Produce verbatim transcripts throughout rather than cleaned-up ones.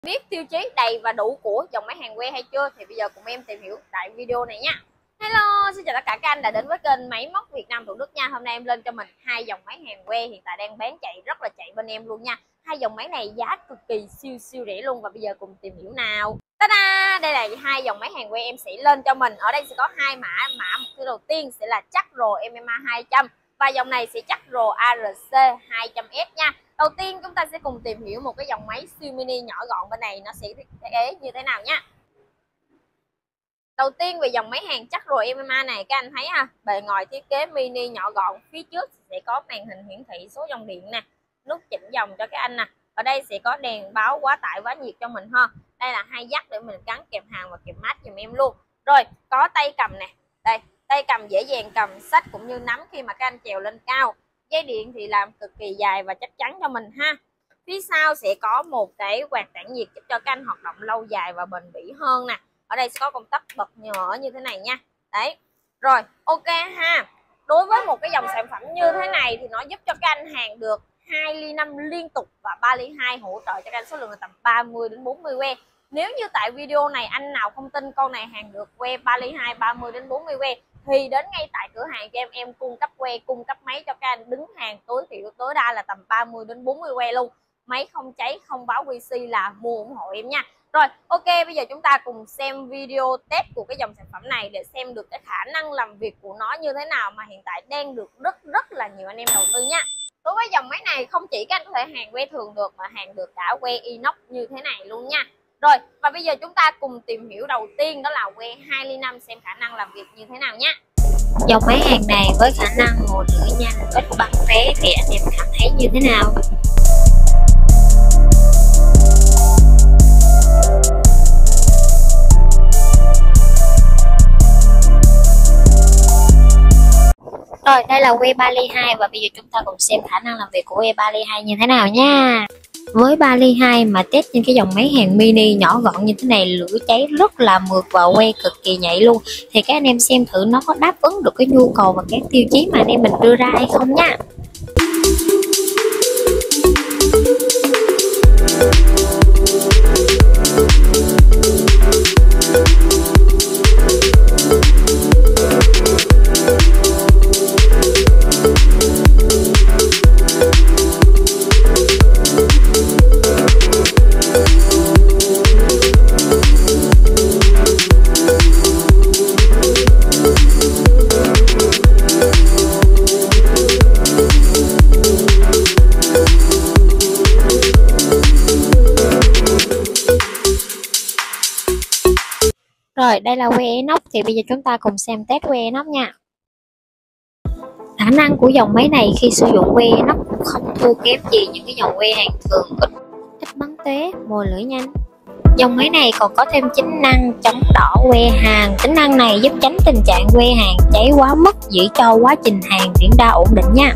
Biết tiêu chí đầy và đủ của dòng máy hàng que hay chưa thì bây giờ cùng em tìm hiểu tại video này nha. Hello, xin chào tất cả các anh đã đến với kênh Máy Móc Việt Nam Thủ Đức nha. Hôm nay em lên cho mình hai dòng máy hàng que hiện tại đang bán chạy rất là chạy bên em luôn nha. Hai dòng máy này giá cực kỳ siêu siêu rẻ luôn và bây giờ cùng tìm hiểu nào. Ta-da! Đây là hai dòng máy hàng que em sẽ lên cho mình. Ở đây sẽ có hai mã, mã cái đầu tiên sẽ là Chartro em em a hai trăm và dòng này sẽ Chartro a rờ xê hai trăm S nha. Đầu tiên chúng ta sẽ cùng tìm hiểu một cái dòng máy siêu mini nhỏ gọn bên này nó sẽ thiết kế như thế nào nha. Đầu tiên về dòng máy hàng Chartro em em a này các anh thấy ha, bề ngoài thiết kế mini nhỏ gọn, phía trước sẽ có màn hình hiển thị số dòng điện nè, nút chỉnh dòng cho các anh nè. Ở đây sẽ có đèn báo quá tải quá nhiệt cho mình ha. Đây là hai jack để mình gắn kèm hàng và kèm mát giùm em luôn. Rồi có tay cầm nè, đây tay cầm dễ dàng cầm sách cũng như nắm khi mà các anh trèo lên cao. Dây điện thì làm cực kỳ dài và chắc chắn cho mình ha. Phía sau sẽ có một cái quạt tản nhiệt giúp cho các anh hoạt động lâu dài và bền bỉ hơn nè. Ở đây sẽ có công tắc bật mở như thế này nha. Đấy. Rồi, ok ha. Đối với một cái dòng sản phẩm như thế này thì nó giúp cho các anh hàng được hai ly năm liên tục và ba ly hai hỗ trợ cho các anh số lượng là tầm ba mươi đến bốn mươi que. Nếu như tại video này anh nào không tin con này hàng được que ba ly hai ba mươi đến bốn mươi que thì đến ngay tại cửa hàng cho em em cung cấp que, cung cấp máy cho các anh đứng hàng tối thiểu tối đa là tầm ba mươi đến bốn mươi que luôn. Máy không cháy, không báo quy xê là mua ủng hộ em nha. Rồi, ok, bây giờ chúng ta cùng xem video test của cái dòng sản phẩm này để xem được cái khả năng làm việc của nó như thế nào mà hiện tại đang được rất rất là nhiều anh em đầu tư nha. Đối với dòng máy này không chỉ các anh có thể hàng que thường được mà hàng được cả que inox như thế này luôn nha. Rồi, và bây giờ chúng ta cùng tìm hiểu đầu tiên đó là que hai ly năm xem khả năng làm việc như thế nào nha. Dòng máy hàng này với khả năng hồ lửa nhanh, ít bắn vé thì anh em cảm thấy như thế nào? Rồi, đây là que ba ly hai và bây giờ chúng ta cùng xem khả năng làm việc của que ba ly hai như thế nào nha. Với ba ly hai mà test trên cái dòng máy hàng mini nhỏ gọn như thế này, lửa cháy rất là mượt và que cực kỳ nhạy luôn. Thì các anh em xem thử nó có đáp ứng được cái nhu cầu và các tiêu chí mà anh em mình đưa ra hay không nha. Rồi, đây là que inox thì bây giờ chúng ta cùng xem test que inox nha. Khả năng của dòng máy này khi sử dụng que inox cũng không thua kém gì những cái dòng que hàng thường, ít, ít bắn tóe, mồi lửa nhanh. Dòng máy này còn có thêm tính năng chống đỏ que hàng. Tính năng này giúp tránh tình trạng que hàng cháy quá mức, giữ cho quá trình hàng diễn ra ổn định nha.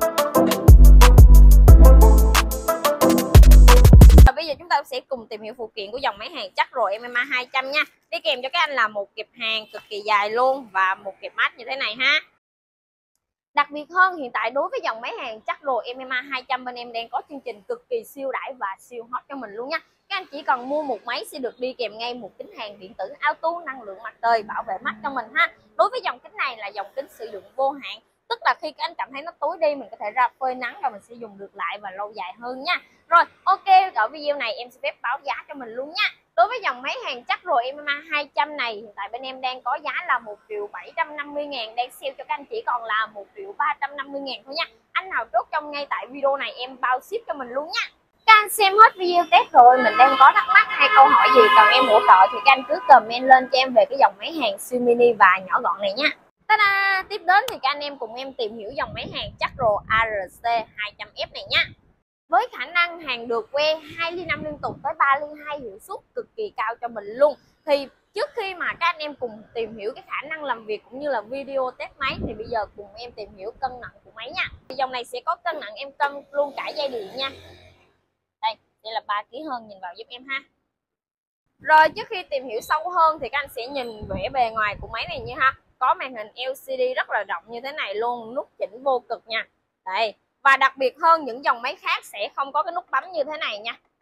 Bây giờ chúng ta sẽ cùng tìm hiểu phụ kiện của dòng máy hàng Chartro em em a hai trăm nha. Đi kèm cho các anh là một kẹp hàng cực kỳ dài luôn và một kẹp mát như thế này ha. Đặc biệt hơn, hiện tại đối với dòng máy hàng Chartro em em a hai trăm bên em đang có chương trình cực kỳ siêu đãi và siêu hot cho mình luôn nha. Các anh chỉ cần mua một máy sẽ được đi kèm ngay một kính hàng điện tử auto năng lượng mặt trời bảo vệ mắt cho mình ha. Đối với dòng kính này là dòng kính sử dụng vô hạn, tức là khi các anh cảm thấy nó tối đi mình có thể ra phơi nắng và mình sẽ dùng được lại và lâu dài hơn nha. Rồi, ok, ở video này em sẽ phép báo giá cho mình luôn nha. Đối với dòng máy hàng Chartro em em a hai trăm này hiện tại bên em đang có giá là một triệu bảy trăm năm mươi ngàn, đang sale cho các anh chỉ còn là một triệu ba trăm năm mươi ngàn thôi nha. Anh nào chốt trong ngay tại video này em bao ship cho mình luôn nha. Các anh xem hết video test rồi, mình đang có thắc mắc hay câu hỏi gì cần em hỗ trợ thì các anh cứ comment lên cho em về cái dòng máy hàng siêu mini và nhỏ gọn này nha. Ta-da! Tiếp đến thì các anh em cùng em tìm hiểu dòng máy hàng Chartro a rờ xê hai trăm S này nha. Với khả năng hàng được que hai ly năm liên tục tới ba ly hai hiệu suất cực kỳ cao cho mình luôn. Thì trước khi mà các anh em cùng tìm hiểu cái khả năng làm việc cũng như là video test máy thì bây giờ cùng em tìm hiểu cân nặng của máy nha. Thì dòng này sẽ có cân nặng em cân luôn cả dây điện nha. Đây, đây là ba ki lô gam hơn, nhìn vào giúp em ha. Rồi trước khi tìm hiểu sâu hơn thì các anh sẽ nhìn vẻ bề ngoài của máy này như ha. Có màn hình lờ xê đê rất là rộng như thế này luôn, nút chỉnh vô cực nha. Đây, và đặc biệt hơn những dòng máy khác sẽ không có cái nút bấm như thế này nha.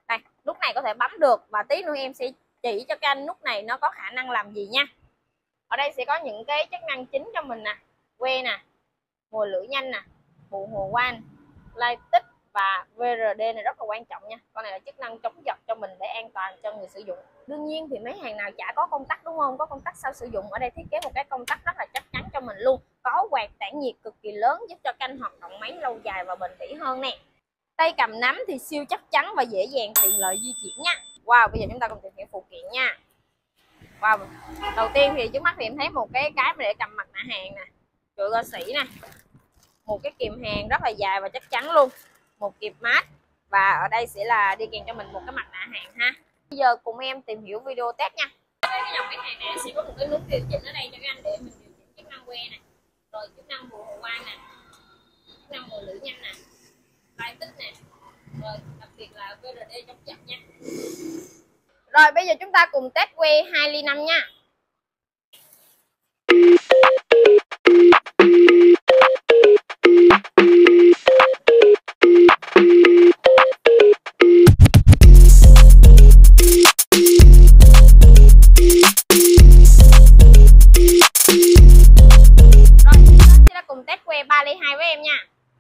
Đây, nút này có thể bấm được và tí nữa em sẽ chỉ cho các anh nút này nó có khả năng làm gì nha. Ở đây sẽ có những cái chức năng chính cho mình nè, que nè, mồi lửa nhanh nè, phụ hồ quang, light tích và vê rờ đê này rất là quan trọng nha. Con này là chức năng chống giật cho mình để an toàn cho người sử dụng. Đương nhiên thì mấy hàng nào chả có công tắc đúng không? Có công tắc sau sử dụng. Ở đây thiết kế một cái công tắc rất là chắc chắn cho mình luôn. Có quạt tản nhiệt cực kỳ lớn giúp cho canh hoạt động máy lâu dài và bền bỉ hơn nè. Tay cầm nắm thì siêu chắc chắn và dễ dàng tiện lợi di chuyển nha. Wow, bây giờ chúng ta cùng tìm hiểu phụ kiện nha. Wow, đầu tiên thì trước mắt thì em thấy một cái cái để cầm mặt nạ hàng nè, chổi ca sĩ nè, một cái kìm hàng rất là dài và chắc chắn luôn, một kìm mát, và ở đây sẽ là đi kèm cho mình một cái mặt nạ hàng ha. Bây giờ cùng em tìm hiểu video test nha. Cái dòng cái hàng này sẽ có một cái nút điều chỉnh ở đây cho các anh để mình điều chỉnh chức năng que nè, rồi chức năng phụ hồ quang nè, chức năng mồi lửa nhanh nè, light tích nè, rồi đặc biệt là vê rờ đê chống giật nha. Rồi bây giờ chúng ta cùng test que hai ly năm nha. Rồi chúng ta cùng test que ba ly hai với em nha.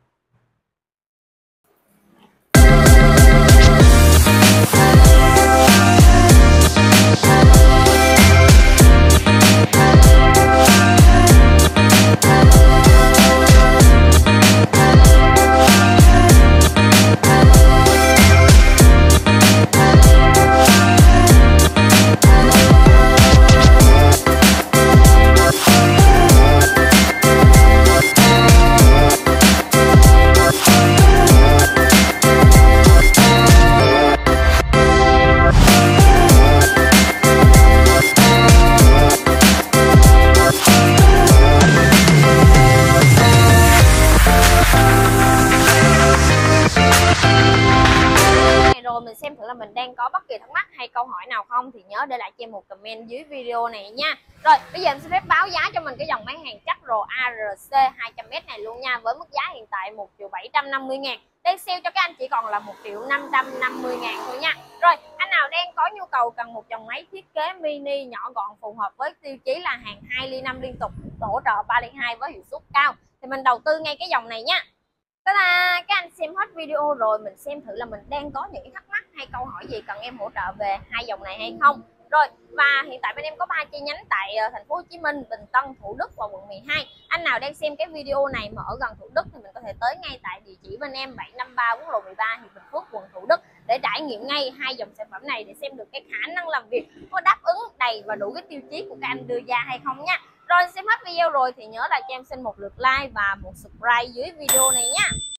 Rồi mình xem thử là mình đang có bất kỳ thắc mắc hay câu hỏi nào không thì nhớ để lại cho em một comment dưới video này nha. Rồi bây giờ em xin phép báo giá cho mình cái dòng máy hàng chắc Pro a rờ xê hai trăm mét này luôn nha, với mức giá hiện tại một triệu bảy trăm năm mươi ngàn, đang sale cho các anh chỉ còn là một triệu năm trăm năm mươi ngàn thôi nha. Rồi anh nào đang có nhu cầu cần một dòng máy thiết kế mini nhỏ gọn phù hợp với tiêu chí là hàng hai ly năm liên tục, hỗ trợ ba ly hai với hiệu suất cao thì mình đầu tư ngay cái dòng này nha. Đó là các anh xem hết video rồi, mình xem thử là mình đang có những thắc mắc hay câu hỏi gì cần em hỗ trợ về hai dòng này hay không. Rồi và hiện tại bên em có ba chi nhánh tại thành phố Hồ Chí Minh, Bình Tân, Thủ Đức và quận mười hai. Anh nào đang xem cái video này mà ở gần Thủ Đức thì mình có thể tới ngay tại địa chỉ bên em bảy năm ba quốc lộ mười ba Hiệp Bình Phước, quận Thủ Đức để trải nghiệm ngay hai dòng sản phẩm này để xem được cái khả năng làm việc có đáp ứng đầy và đủ cái tiêu chí của các anh đưa ra hay không nha. Rồi xem hết video rồi thì nhớ là cho em xin một lượt like và một subscribe dưới video này nha.